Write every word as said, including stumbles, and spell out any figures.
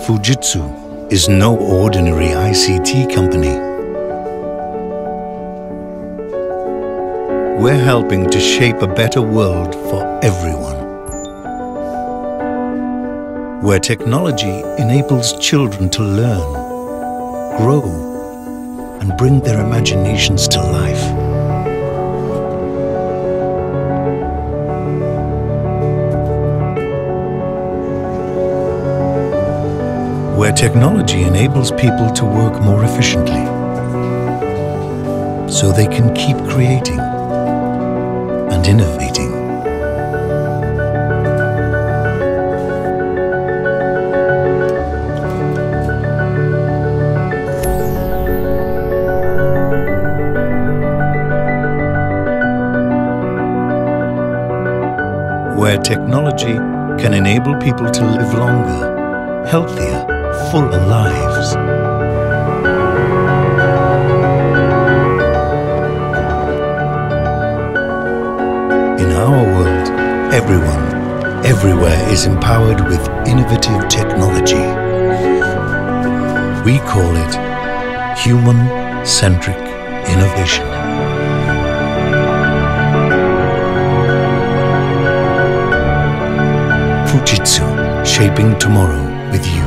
Fujitsu is no ordinary I C T company. We're helping to shape a better world for everyone, where technology enables children to learn, grow, and bring their imaginations to life. Where technology enables people to work more efficiently, so they can keep creating and innovating. Where technology can enable people to live longer, healthier, fuller lives. In our world, everyone, everywhere is empowered with innovative technology. We call it human-centric innovation. Fujitsu, shaping tomorrow with you.